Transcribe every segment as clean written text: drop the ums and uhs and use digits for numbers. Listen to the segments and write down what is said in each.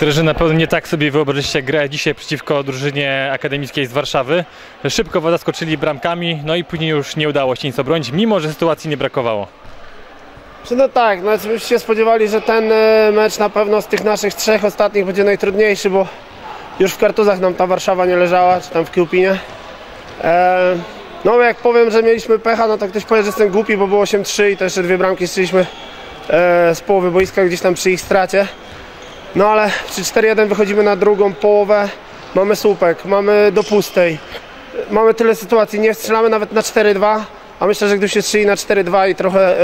Trenerzy, na pewno nie tak sobie wyobraźcie grę dzisiaj przeciwko drużynie akademickiej z Warszawy. Szybko zaskoczyli bramkami, no i później już nie udało się nic obronić, mimo że sytuacji nie brakowało. No tak, no byśmy się spodziewali, że ten mecz na pewno z tych naszych trzech ostatnich będzie najtrudniejszy, bo już w Kartuzach nam ta Warszawa nie leżała, czy tam w Kiełpinie. No jak powiem, że mieliśmy pecha, no to ktoś powie, że jestem głupi, bo było 8-3 i to jeszcze 2 bramki strzeliśmy z połowy boiska gdzieś tam przy ich stracie. No ale przy 4-1 wychodzimy na drugą połowę, mamy słupek, mamy do pustej, mamy tyle sytuacji, nie strzelamy nawet na 4-2, a myślę, że gdybyśmy strzeli na 4-2 i trochę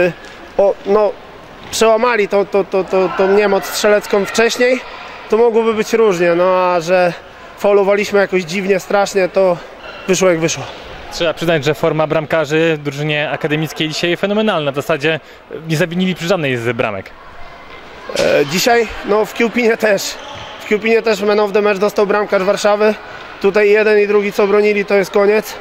przełamali tą niemoc strzelecką wcześniej, to mogłoby być różnie, no a że faulowaliśmy jakoś dziwnie, strasznie, to wyszło jak wyszło. Trzeba przyznać, że forma bramkarzy w drużynie akademickiej dzisiaj fenomenalna, w zasadzie nie zawinili przy żadnej z bramek. Dzisiaj, no w Kiełpinie też man of the match dostał bramkarz Warszawy. Tutaj jeden i drugi co bronili, to jest koniec.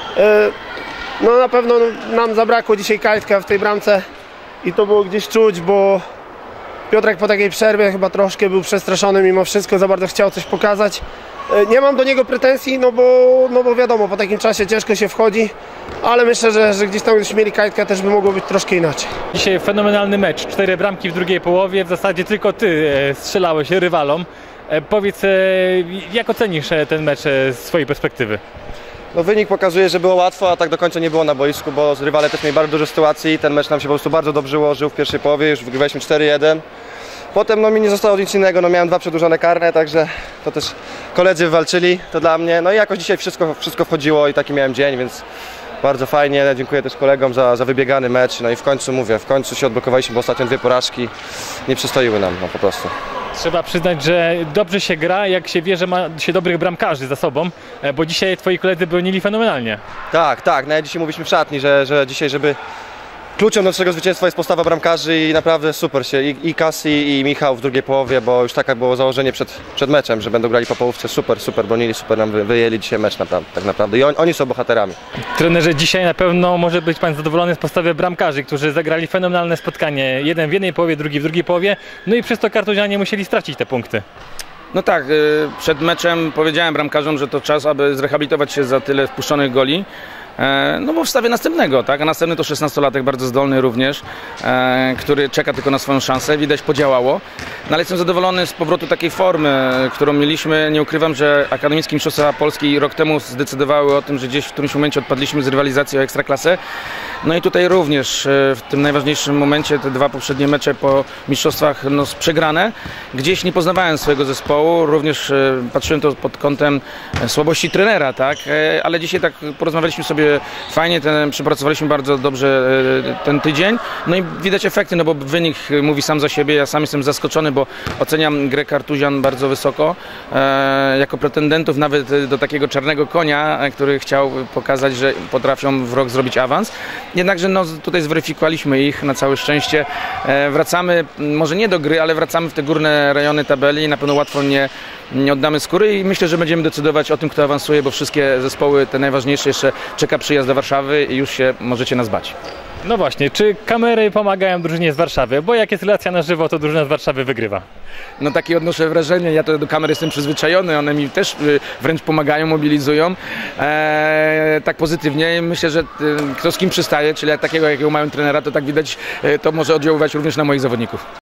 No na pewno nam zabrakło dzisiaj Kajtka w tej bramce i to było gdzieś czuć, bo Piotrek po takiej przerwie chyba troszkę był przestraszony mimo wszystko, za bardzo chciał coś pokazać. Nie mam do niego pretensji, no bo wiadomo, po takim czasie ciężko się wchodzi, ale myślę, że gdzieś tam gdybyśmy mieli Kajtka, też by mogło być troszkę inaczej. Dzisiaj fenomenalny mecz, 4 bramki w drugiej połowie, w zasadzie tylko ty strzelałeś rywalom. Powiedz, jak ocenisz ten mecz z swojej perspektywy? No wynik pokazuje, że było łatwo, a tak do końca nie było na boisku, bo rywale też mieli bardzo dużo sytuacji. Ten mecz nam się po prostu bardzo dobrze ułożył w pierwszej połowie, już wygrywaliśmy 4-1. Potem no mi nie zostało nic innego, no miałem 2 przedłużone karne, także to też koledzy walczyli, to dla mnie. No i jakoś dzisiaj wszystko wchodziło i taki miałem dzień, więc bardzo fajnie. Dziękuję też kolegom za wybiegany mecz. No i w końcu mówię, w końcu się odblokowaliśmy, bo ostatnio 2 porażki nie przystoiły nam, no po prostu. Trzeba przyznać, że dobrze się gra, jak się wie, że ma się dobrych bramkarzy za sobą, bo dzisiaj twoi koledzy bronili fenomenalnie. Tak, nawet dzisiaj mówiliśmy w szatni, że dzisiaj, żeby kluczem do naszego zwycięstwa jest postawa bramkarzy i naprawdę super się i Kasi i Michał w drugiej połowie, bo już takie było założenie przed meczem, że będą grali po połówce, super bronili, super nam wyjęli dzisiaj mecz tak naprawdę i oni są bohaterami. Trenerze, dzisiaj na pewno może być pan zadowolony z postawy bramkarzy, którzy zagrali fenomenalne spotkanie, jeden w jednej połowie, drugi w drugiej połowie, no i przez to kartuzianie musieli stracić te punkty. No tak, przed meczem powiedziałem bramkarzom, że to czas, aby zrehabilitować się za tyle wpuszczonych goli. No bo wstawię następnego, tak? A następny to 16-latek, bardzo zdolny również, który czeka tylko na swoją szansę. Widać, podziałało. No ale jestem zadowolony z powrotu takiej formy, którą mieliśmy. Nie ukrywam, że Akademickie Mistrzostwa Polski rok temu zdecydowały o tym, że gdzieś w którymś momencie odpadliśmy z rywalizacji o Ekstraklasę. No i tutaj również w tym najważniejszym momencie, te 2 poprzednie mecze po mistrzostwach przegrane. Gdzieś nie poznawałem swojego zespołu, również patrzyłem to pod kątem słabości trenera, tak? Ale dzisiaj tak porozmawialiśmy sobie fajnie, przepracowaliśmy bardzo dobrze ten tydzień, no i widać efekty, no bo wynik mówi sam za siebie, ja sam jestem zaskoczony, bo oceniam grę Kartuzian bardzo wysoko, jako pretendentów nawet do takiego czarnego konia, który chciał pokazać, że potrafią w rok zrobić awans, jednakże no tutaj zweryfikowaliśmy ich na całe szczęście, wracamy, może nie do gry, ale wracamy w te górne rejony tabeli i na pewno łatwo nie oddamy skóry i myślę, że będziemy decydować o tym, kto awansuje, bo wszystkie zespoły, te najważniejsze, jeszcze czeka przyjazd do Warszawy i już się możecie nas bać. No właśnie, czy kamery pomagają drużynie z Warszawy? Bo jak jest relacja na żywo, to drużyna z Warszawy wygrywa. No takie odnoszę wrażenie, ja to do kamer jestem przyzwyczajony, one mi też wręcz pomagają, mobilizują tak pozytywnie. Myślę, że kto z kim przystaje, czyli takiego jakiego mają trenera, to tak widać, to może oddziaływać również na moich zawodników.